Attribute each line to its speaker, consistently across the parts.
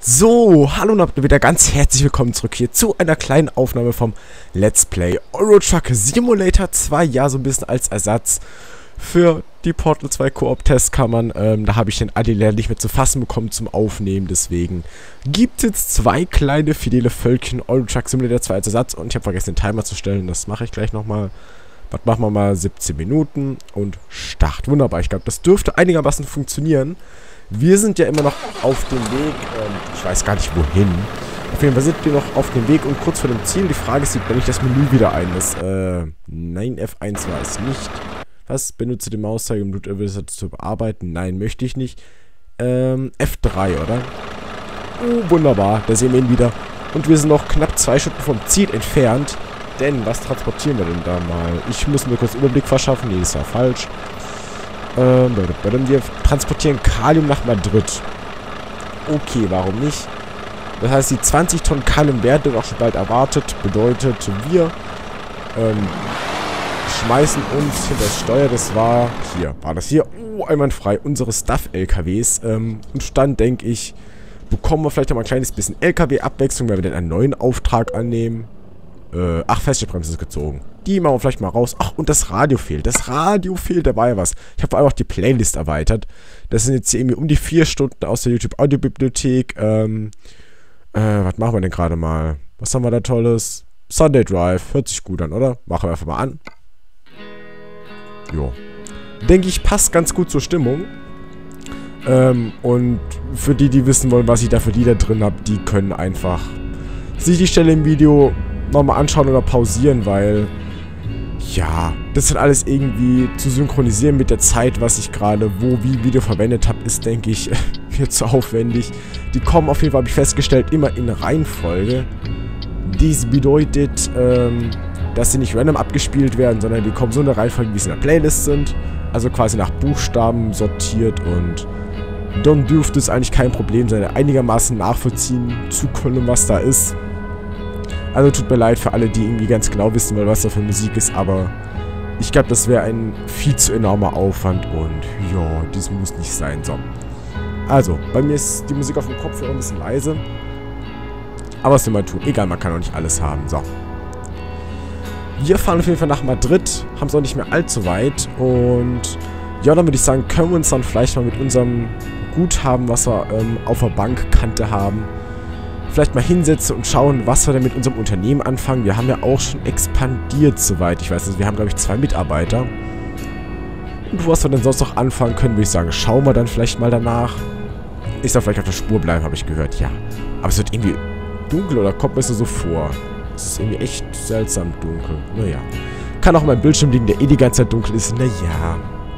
Speaker 1: So, hallo und wieder ganz herzlich willkommen zurück hier zu einer kleinen Aufnahme vom Let's Play Euro Truck Simulator 2. Ja, so ein bisschen als Ersatz für die Portal 2 Koop-Testkammern. Da habe ich den Adi leider nicht mehr zu fassen bekommen zum Aufnehmen. Deswegen gibt es jetzt zwei kleine fidele Völkchen Euro Truck Simulator 2 als Ersatz. Und ich habe vergessen, den Timer zu stellen. Das mache ich gleich nochmal. Was machen wir mal? 17 Minuten und Start. Wunderbar, ich glaube, das dürfte einigermaßen funktionieren. Wir sind ja immer noch auf dem Weg, ich weiß gar nicht wohin. Auf jeden Fall sind wir noch auf dem Weg und kurz vor dem Ziel. Die Frage ist, blende ich das Menü wieder ein? Nein, F1 war es nicht. Was? Benutze den Mauszeiger, um Bluterwürze zu bearbeiten? Nein, möchte ich nicht. F3, oder? Oh, wunderbar, da sehen wir ihn wieder. Und wir sind noch knapp 2 Stunden vom Ziel entfernt. Denn, was transportieren wir denn da mal? Ich muss mir kurz Überblick verschaffen. Nee, das war falsch. Wir transportieren Kalium nach Madrid. Okay, warum nicht? Das heißt, die 20 Tonnen Kalium werden auch schon bald erwartet. Bedeutet, wir schmeißen uns hinter das Steuer. Das war hier. War das hier? Oh, einwandfrei. Unsere Stuff-LKWs. Und dann denke ich, bekommen wir vielleicht noch mal ein kleines bisschen LKW-Abwechslung, weil wir dann einen neuen Auftrag annehmen. Ach, Feststellbremse ist gezogen. Die machen wir vielleicht mal raus. Ach, und das Radio fehlt. Das Radio fehlt, dabei was. Ich habe vor allem auch die Playlist erweitert. Das sind jetzt hier irgendwie um die 4 Stunden aus der YouTube-Audiobibliothek. Was machen wir denn gerade mal? Was haben wir da Tolles? Sunday Drive. Hört sich gut an, oder? Machen wir einfach mal an. Jo. Denke ich, passt ganz gut zur Stimmung. Und für die, die wissen wollen, was ich da für die da drin habe, die können einfach sich die Stelle im Video nochmal anschauen oder pausieren, weil ja, das sind alles irgendwie zu synchronisieren mit der Zeit, was ich gerade wie Video verwendet habe, ist, denke ich, mir zu aufwendig. Die kommen auf jeden Fall, habe ich festgestellt, immer in Reihenfolge. Dies bedeutet, dass sie nicht random abgespielt werden, sondern die kommen so in der Reihenfolge, wie sie in der Playlist sind. Also quasi nach Buchstaben sortiert und dann dürfte es eigentlich kein Problem sein, einigermaßen nachvollziehen zu können, was da ist. Also tut mir leid für alle, die irgendwie ganz genau wissen wollen, was da für Musik ist, aber ich glaube, das wäre ein viel zu enormer Aufwand und ja, das muss nicht sein. So. Also, bei mir ist die Musik auf dem Kopfhörer ein bisschen leise. Aber was will man tun? Egal, man kann auch nicht alles haben. So. Wir fahren auf jeden Fall nach Madrid, haben es auch nicht mehr allzu weit und ja, dann würde ich sagen, können wir uns dann vielleicht mal mit unserem Guthaben, was wir auf der Bankkante haben, vielleicht mal hinsetzen und schauen, was wir denn mit unserem Unternehmen anfangen. Wir haben ja auch schon expandiert, soweit ich weiß. Also wir haben, glaube ich, 2 Mitarbeiter. Und was wir denn sonst noch anfangen können, würde ich sagen, schauen wir dann vielleicht mal danach. Ich soll vielleicht auf der Spur bleiben, habe ich gehört, ja. Aber es wird irgendwie dunkel oder kommt mir so vor. Es ist irgendwie echt seltsam dunkel. Naja. Kann auch mein Bildschirm liegen, der eh die ganze Zeit dunkel ist. Naja.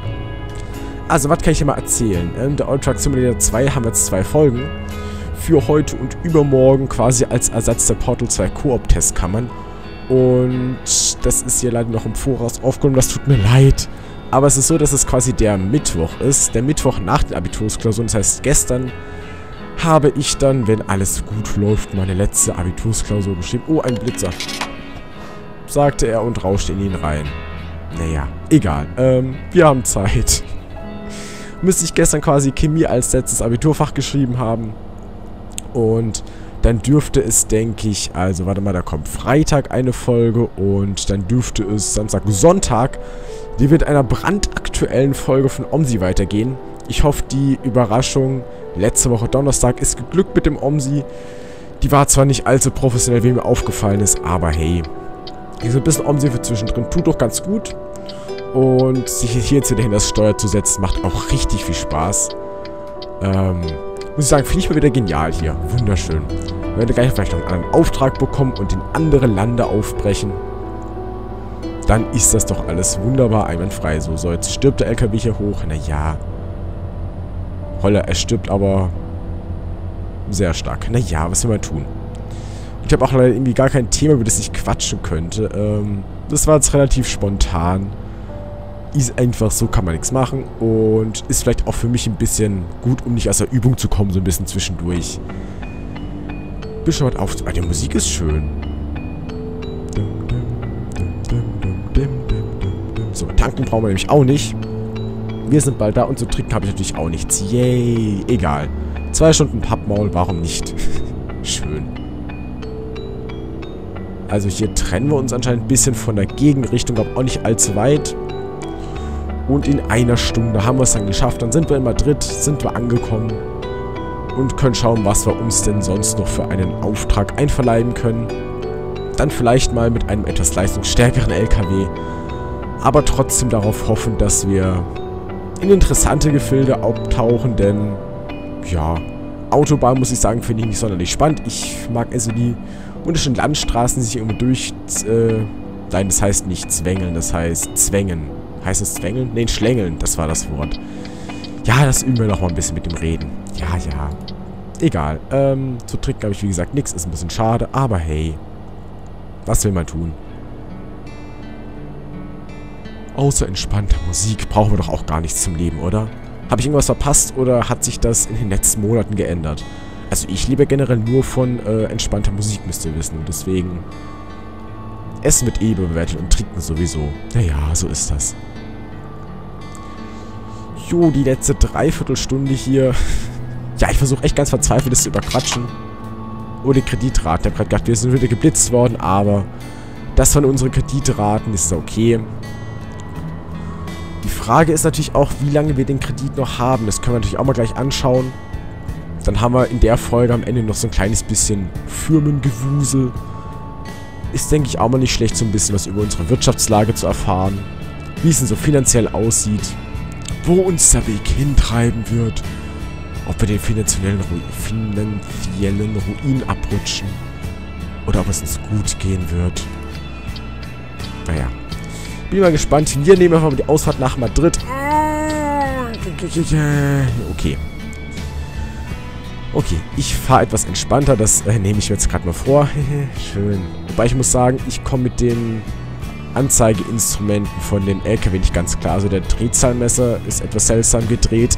Speaker 1: Also, was kann ich hier mal erzählen? Der Euro Truck Simulator 2 haben jetzt 2 Folgen. Für heute und übermorgen quasi als Ersatz der Portal 2 Koop-Testkammern. Und das ist hier leider noch im Voraus aufgenommen, das tut mir leid. Aber es ist so, dass es quasi der Mittwoch ist. Der Mittwoch nach den Abitursklausuren. Das heißt, gestern habe ich dann, wenn alles gut läuft, meine letzte Abitursklausur geschrieben. Oh, ein Blitzer, sagte er und rauschte in ihn rein. Naja, egal. Wir haben Zeit. Müsste ich gestern quasi Chemie als letztes Abiturfach geschrieben haben. Und dann dürfte es, denke ich, also warte mal, da kommt Freitag eine Folge und dann dürfte es Samstag, Sonntag, die wird einer brandaktuellen Folge von OMSI weitergehen. Ich hoffe, die Überraschung letzte Woche Donnerstag ist geglückt mit dem OMSI. Die war zwar nicht allzu professionell, wie mir aufgefallen ist, aber hey, so ein bisschen OMSI für zwischendrin tut doch ganz gut. Und sich hier jetzt wieder hinter das Steuer zu setzen, macht auch richtig viel Spaß. Muss ich sagen, finde ich mal wieder genial hier. Wunderschön. Wir werden gleich vielleicht noch einen anderen Auftrag bekommen und in andere Lande aufbrechen. Dann ist das doch alles wunderbar einwandfrei. So, jetzt stirbt der LKW hier hoch. Naja. Holla, er stirbt aber sehr stark. Naja, was will man tun? Ich habe auch leider irgendwie gar kein Thema, über das ich quatschen könnte. Das war jetzt relativ spontan. Ist einfach so, kann man nichts machen und ist vielleicht auch für mich ein bisschen gut, um nicht aus der Übung zu kommen, so ein bisschen zwischendurch. Bisschen was auf. Ah, die Musik ist schön. So, tanken brauchen wir nämlich auch nicht. Wir sind bald da und so trinken habe ich natürlich auch nichts. Yay, egal. 2 Stunden Pappmaul, warum nicht? Schön. Also hier trennen wir uns anscheinend ein bisschen von der Gegenrichtung, aber auch nicht allzu weit. Und in einer Stunde haben wir es dann geschafft. Dann sind wir in Madrid, sind wir angekommen und können schauen, was wir uns denn sonst noch für einen Auftrag einverleiben können. Dann vielleicht mal mit einem etwas leistungsstärkeren LKW, aber trotzdem darauf hoffen, dass wir in interessante Gefilde abtauchen, denn ja, Autobahn, muss ich sagen, finde ich nicht sonderlich spannend. Ich mag also die unterschiedlichen Landstraßen, die sich irgendwo nein, das heißt nicht zwängeln, das heißt zwängen. Heißt es zwängeln? Nein, schlängeln, das war das Wort. Ja, das üben wir noch mal ein bisschen mit dem Reden. Ja, ja. Egal. Zu trinken habe ich, wie gesagt, nichts. Ist ein bisschen schade, aber hey. Was will man tun? Außer entspannter Musik brauchen wir doch auch gar nichts zum Leben, oder? Habe ich irgendwas verpasst oder hat sich das in den letzten Monaten geändert? Also ich lebe generell nur von entspannter Musik, müsst ihr wissen. Und deswegen Essen wird eh bewertet und Trinken sowieso. Naja, so ist das. Jo, die letzte Dreiviertelstunde hier. Ja, ich versuche echt ganz verzweifelt, das zu überquatschen. Oh, die Kreditraten. Ich habe gerade gedacht, wir sind wieder geblitzt worden, aber das waren unsere Kreditraten. Das ist okay. Die Frage ist natürlich auch, wie lange wir den Kredit noch haben. Das können wir natürlich auch mal gleich anschauen. Dann haben wir in der Folge am Ende noch so ein kleines bisschen Firmengewusel. Ist, denke ich, auch mal nicht schlecht, so ein bisschen was über unsere Wirtschaftslage zu erfahren. Wie es denn so finanziell aussieht. Wo uns der Weg hintreiben wird. Ob wir den finanziellen Ruin abrutschen. Oder ob es uns gut gehen wird. Naja. Bin mal gespannt. Wir nehmen einfach mal die Ausfahrt nach Madrid. Okay. Okay, ich fahre etwas entspannter. Das nehme ich mir jetzt gerade mal vor. Schön. Wobei ich muss sagen, ich komme mit den Anzeigeinstrumenten von dem LKW nicht ganz klar. Also der Drehzahlmesser ist etwas seltsam gedreht.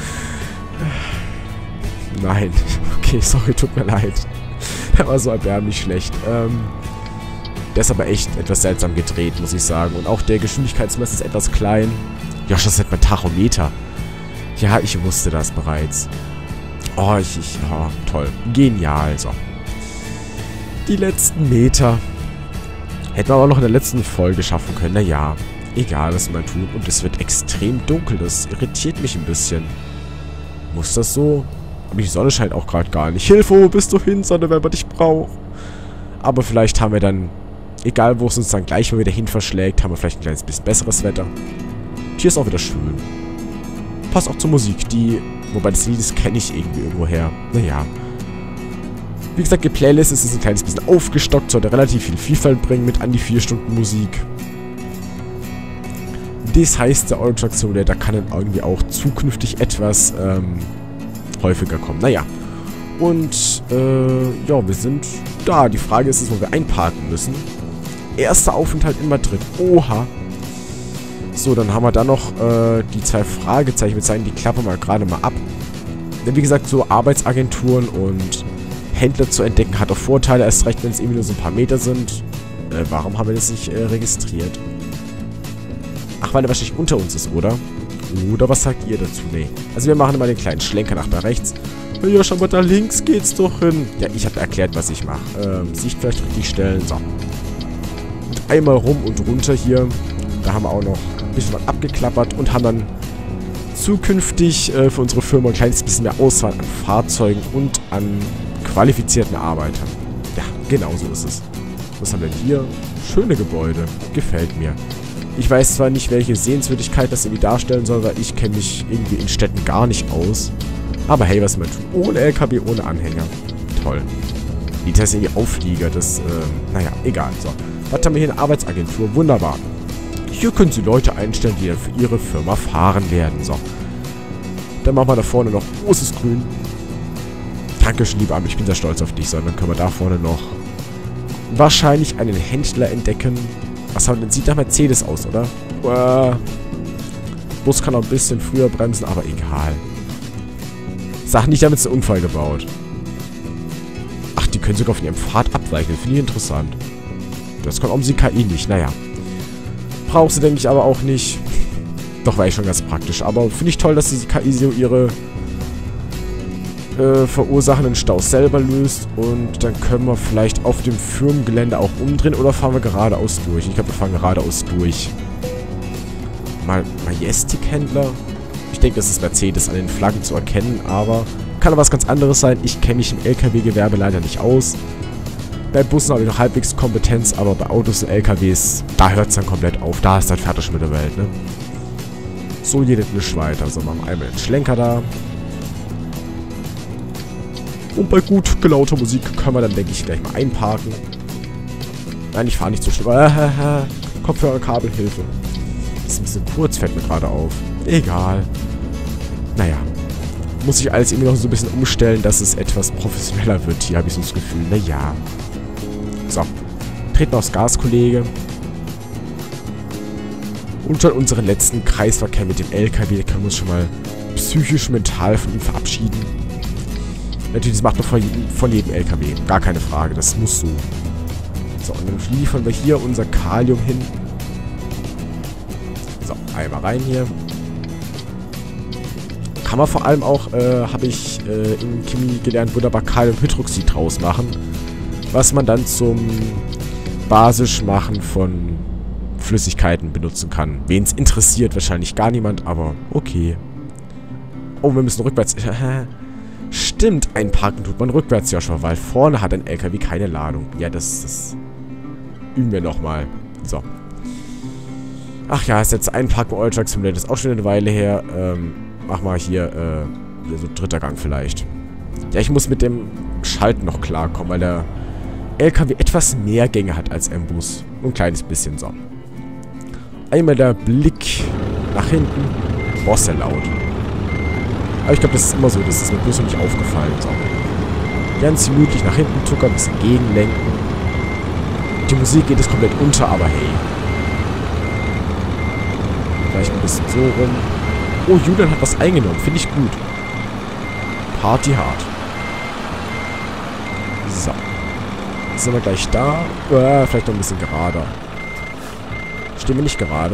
Speaker 1: Nein. Okay, sorry, tut mir leid. Der war so erbärmlich schlecht. Der ist aber echt etwas seltsam gedreht, muss ich sagen. Und auch der Geschwindigkeitsmesser ist etwas klein. Ja, das ist mein Tachometer. Ja, ich wusste das bereits. Oh, ja, toll. Genial, so. Die letzten Meter. Hätten wir aber noch in der letzten Folge schaffen können. Naja, egal, was man tut. Und es wird extrem dunkel. Das irritiert mich ein bisschen. Muss das so? Aber die Sonne scheint auch gerade gar nicht. Hilfe, wo bist du hin, Sonne, wenn man dich braucht? Aber vielleicht haben wir dann, egal wo es uns dann gleich mal wieder hin verschlägt, haben wir vielleicht ein kleines bisschen besseres Wetter. Und hier ist auch wieder schön. Passt auch zur Musik, wobei das Lied, das kenne ich irgendwie irgendwo her. Naja. Wie gesagt, die Playlist ist ein kleines bisschen aufgestockt, sollte relativ viel Vielfalt bringen mit an die 4 Stunden Musik. Das heißt, der Eurotruck Simulator kann dann irgendwie auch zukünftig etwas häufiger kommen. Naja. Und, ja, wir sind da. Die Frage ist, wo wir einparken müssen. Erster Aufenthalt in Madrid. Oha. So, dann haben wir da noch die 2 Fragezeichen. Wir zeigen die Klappe mal gerade mal ab. Denn wie gesagt, so Arbeitsagenturen und Händler zu entdecken hat auch Vorteile. Erst recht, wenn es irgendwie nur so ein paar Meter sind. Warum haben wir das nicht registriert? Ach, weil er wahrscheinlich unter uns ist, oder? Oder was sagt ihr dazu? Nee. Also wir machen mal den kleinen Schlenker nach da rechts. Ja, schau mal, da links geht's doch hin. Ja, ich habe erklärt, was ich mache. Sicht vielleicht richtig stellen. So. Und einmal rum und runter hier. Da haben wir auch noch ein bisschen was abgeklappert und haben dann zukünftig für unsere Firma ein kleines bisschen mehr Auswahl an Fahrzeugen und an qualifizierten Arbeitern. Ja, genau so ist es. Was haben wir denn hier? Schöne Gebäude. Gefällt mir. Ich weiß zwar nicht, welche Sehenswürdigkeit das irgendwie darstellen soll, weil ich kenne mich irgendwie in Städten gar nicht aus. Aber hey, was man tut. Ohne LKW, ohne Anhänger. Toll. Die testen irgendwie Auflieger, das, naja, egal. So. Was haben wir hier? Eine Arbeitsagentur. Wunderbar. Hier können Sie Leute einstellen, die dann für Ihre Firma fahren werden. So. Dann machen wir da vorne noch großes Grün. Dankeschön, lieber Amt, ich bin sehr stolz auf dich. So, dann können wir da vorne noch wahrscheinlich einen Händler entdecken. Was haben wir denn? Sieht nach Mercedes aus, oder? Bus kann auch ein bisschen früher bremsen, aber egal. Sag nicht, damit ist ein Unfall gebaut. Ach, die können sogar von ihrem Pfad abweichen. Finde ich interessant. Das kann auch die KI nicht. Naja. Braucht sie, denke ich, aber auch nicht. Doch, war ich schon ganz praktisch. Aber finde ich toll, dass die KI so ihre verursachenden Stau selber löst. Und dann können wir vielleicht auf dem Firmengelände auch umdrehen. Oder fahren wir geradeaus durch? Ich glaube, wir fahren geradeaus durch. Majestic-Händler? Ich denke, das ist Mercedes an den Flaggen zu erkennen, aber kann auch was ganz anderes sein. Ich kenne mich im LKW-Gewerbe leider nicht aus. Bei Bussen habe ich noch halbwegs Kompetenz, aber bei Autos und LKWs, da hört es dann komplett auf. Da ist dann fertig mit der Welt, ne? So geht es nicht weiter. So, machen wir einmal den Schlenker da. Und bei gut gelauter Musik können wir dann, denke ich, gleich mal einparken. Nein, ich fahre nicht so schnell. Kopfhörerkabel, Hilfe. Das ist ein bisschen kurz, fällt mir gerade auf. Egal. Naja. Muss ich alles irgendwie noch so ein bisschen umstellen, dass es etwas professioneller wird. Hier habe ich so das Gefühl. Naja. So. Treten aufs Gas, Kollege. Und schon unseren letzten Kreisverkehr mit dem LKW. Da können wir uns schon mal psychisch, mental von ihm verabschieden. Natürlich, das macht man von jedem LKW. Gar keine Frage. Das muss so. So, und dann liefern wir hier unser Kalium hin. So, einmal rein hier. Kann man vor allem auch, habe ich in Chemie gelernt, wunderbar Kaliumhydroxid draus machen. Was man dann zum Basischmachen von Flüssigkeiten benutzen kann. Wen es interessiert, wahrscheinlich gar niemand, aber okay. Oh, wir müssen rückwärts. Stimmt, einparken tut man rückwärts, Joshua, weil vorne hat ein LKW keine Ladung. Ja, das üben wir nochmal. So. Ach ja, ist jetzt einparken Oil Truck Simulator, ist auch schon eine Weile her. Mach mal hier, so dritter Gang vielleicht. Ja, ich muss mit dem Schalten noch klarkommen, weil der LKW etwas mehr Gänge hat als ein Bus. Nur ein kleines bisschen, so. Einmal der Blick nach hinten. Boah, ist der laut. Aber ich glaube, das ist immer so, das ist mir bloß noch nicht aufgefallen, so. Ganz gemütlich nach hinten tuckern, ein bisschen gegenlenken. Die Musik geht es komplett unter, aber hey. Vielleicht ein bisschen so rum. Oh, Julian hat was eingenommen. Finde ich gut. Party hard. So. Jetzt sind wir gleich da. Vielleicht noch ein bisschen gerader. Stehen wir nicht gerade.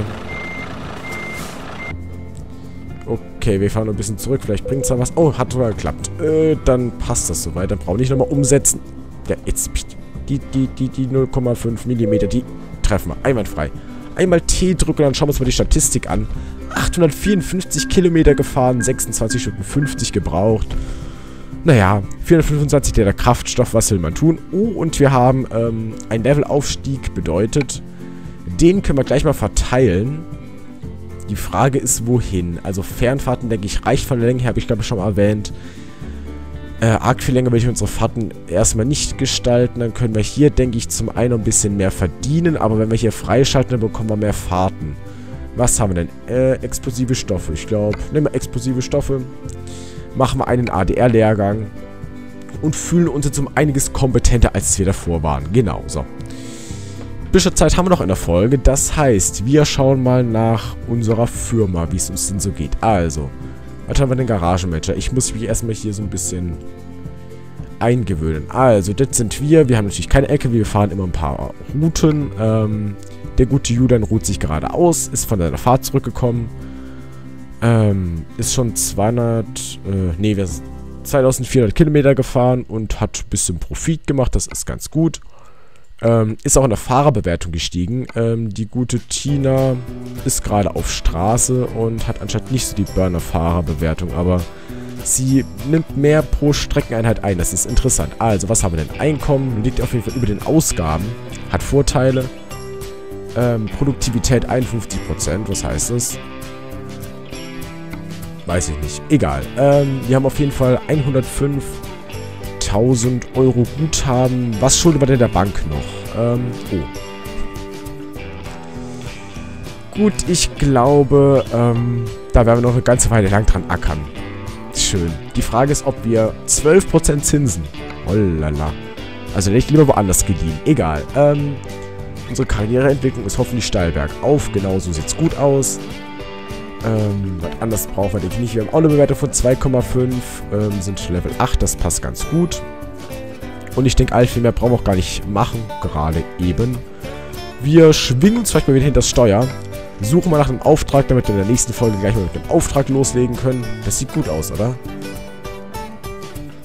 Speaker 1: Okay, wir fahren noch ein bisschen zurück. Vielleicht bringt es da was. Oh, hat sogar geklappt. Dann passt das soweit. Dann brauche ich nicht nochmal umsetzen. Ja, jetzt. Die 0,5 mm, die treffen wir. Einwandfrei. Einmal T drücken, dann schauen wir uns mal die Statistik an. 854 Kilometer gefahren, 26 Stunden 50 gebraucht. Naja, 425 Liter Kraftstoff, was will man tun? Oh, und wir haben einen Levelaufstieg, bedeutet, den können wir gleich mal verteilen. Die Frage ist, wohin? Also Fernfahrten, denke ich, reicht von der Länge her, habe ich glaube ich schon mal erwähnt. Arg viel länger will ich unsere Fahrten erstmal nicht gestalten. Dann können wir hier, denke ich, zum einen ein bisschen mehr verdienen. Aber wenn wir hier freischalten, dann bekommen wir mehr Fahrten. Was haben wir denn? Explosive Stoffe. Ich glaube, nehmen wir explosive Stoffe. Machen wir einen ADR-Lehrgang. Und fühlen uns jetzt um einiges kompetenter, als wir davor waren. Genau, so. Büscherzeit haben wir noch in der Folge. Das heißt, wir schauen mal nach unserer Firma, wie es uns denn so geht. Also, was haben wir denn Garagenmanager? Ich muss mich erstmal hier so ein bisschen eingewöhnen. Also, das sind wir. Wir haben natürlich keine LKW. Wir fahren immer ein paar Routen. Der gute Julian ruht sich gerade aus. Ist von seiner Fahrt zurückgekommen. Ist schon 2400 Kilometer gefahren und hat ein bisschen Profit gemacht. Das ist ganz gut. Ist auch in der Fahrerbewertung gestiegen. Die gute Tina ist gerade auf Straße und hat anscheinend nicht so die Burner-Fahrerbewertung, aber sie nimmt mehr pro Streckeneinheit ein. Das ist interessant. Also, was haben wir denn? Einkommen liegt auf jeden Fall über den Ausgaben. Hat Vorteile. Produktivität 51%. Was heißt das? Weiß ich nicht. Egal. Wir haben auf jeden Fall 105.000 Euro Guthaben. Was schuldet man denn der Bank noch? Oh. Gut, ich glaube, da werden wir noch eine ganze Weile lang dran ackern. Schön. Die Frage ist, ob wir 12% Zinsen. Hollala. Also hätte ich lieber woanders geliehen. Egal. Unsere Karriereentwicklung ist hoffentlich steil bergauf. Genau so sieht's gut aus. Was anderes brauchen wir denke ich nicht. Wir haben auch eine Bewertung von 2,5. Sind Level 8. Das passt ganz gut. Und ich denke, all viel mehr brauchen wir auch gar nicht machen. Gerade eben. Wir schwingen uns vielleicht mal wieder hinter das Steuer. Suchen mal nach einem Auftrag, damit wir in der nächsten Folge gleich mal mit dem Auftrag loslegen können. Das sieht gut aus, oder?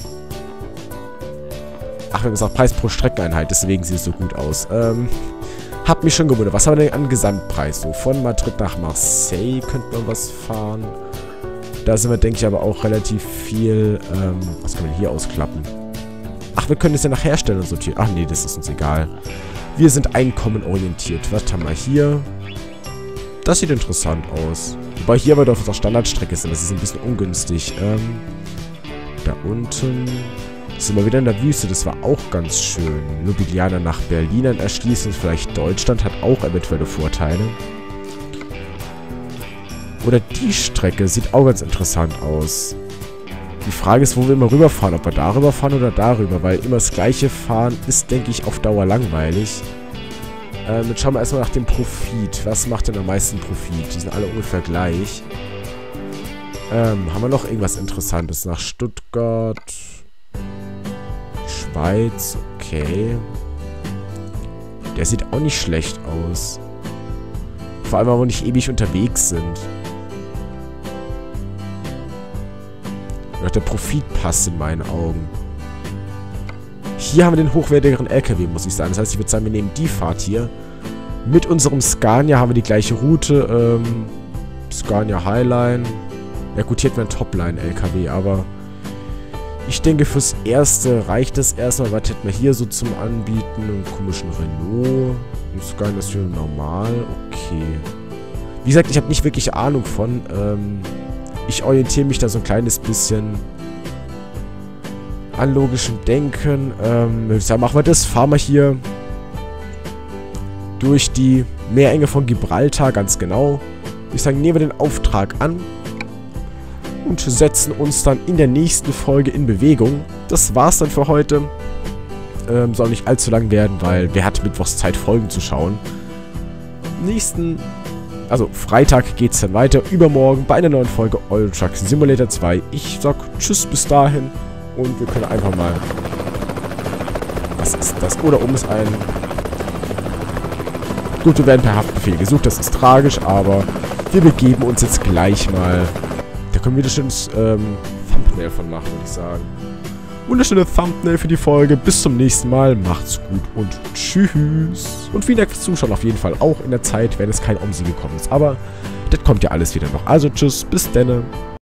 Speaker 1: Ach, wir haben gesagt Preis pro Streckeneinheit, deswegen sieht es so gut aus. Hab mich schon gewundert. Was haben wir denn an Gesamtpreis? So, von Madrid nach Marseille könnten wir was fahren. Da sind wir, denke ich, aber auch relativ viel... was können wir hier ausklappen? Ach, wir können es ja nach Herstellern sortieren. Ach nee, das ist uns egal. Wir sind einkommenorientiert. Was haben wir hier? Das sieht interessant aus. Wobei hier aber doch auf der Standardstrecke sind. Das ist ein bisschen ungünstig. Da unten sind wir wieder in der Wüste. Das war auch ganz schön. Ljubljana nach Berlin dann erschließen. Vielleicht Deutschland hat auch eventuelle Vorteile. Oder die Strecke sieht auch ganz interessant aus. Die Frage ist, wo wir immer rüberfahren. Ob wir darüber fahren oder darüber. Weil immer das gleiche fahren ist, denke ich, auf Dauer langweilig. Jetzt schauen wir erstmal nach dem Profit. Was macht denn am meisten Profit? Die sind alle ungefähr gleich. Haben wir noch irgendwas Interessantes? Nach Stuttgart. Schweiz. Okay. Der sieht auch nicht schlecht aus. Vor allem, weil wir nicht ewig unterwegs sind. Doch der Profit passt in meinen Augen. Hier haben wir den hochwertigeren LKW, muss ich sagen. Das heißt, ich würde sagen, wir nehmen die Fahrt hier. Mit unserem Scania haben wir die gleiche Route. Scania Highline. Ja gut, hier hätten wir einen Topline-LKW, aber ich denke, fürs Erste reicht das erstmal. Was hätten wir hier so zum Anbieten? Einen komischen Renault. Ein Scania ist wieder normal. Okay. Wie gesagt, ich habe nicht wirklich Ahnung von. Ich orientiere mich da so ein kleines bisschen an logischem Denken. Würde ich sagen, machen wir das. Fahren wir hier durch die Meerenge von Gibraltar, ganz genau. Ich sage, nehmen wir den Auftrag an und setzen uns dann in der nächsten Folge in Bewegung. Das war's dann für heute. Soll nicht allzu lang werden, weil wer hat mittwochs Zeit, Folgen zu schauen. Also Freitag geht's dann weiter. Übermorgen bei einer neuen Folge Euro Truck Simulator 2. Ich sag tschüss bis dahin. Und wir können einfach mal... Was ist das? Oder um es ein... Gut, wir werden per Haftbefehl gesucht. Das ist tragisch, aber wir begeben uns jetzt gleich mal... Da können wir das schönes Thumbnail von machen, würde ich sagen. Wunderschöne Thumbnail für die Folge. Bis zum nächsten Mal. Macht's gut und tschüss. Und vielen Dank fürs Zuschauen auf jeden Fall. Auch in der Zeit, wenn es kein Omsi gekommen ist. Aber das kommt ja alles wieder noch. Also tschüss, bis denne.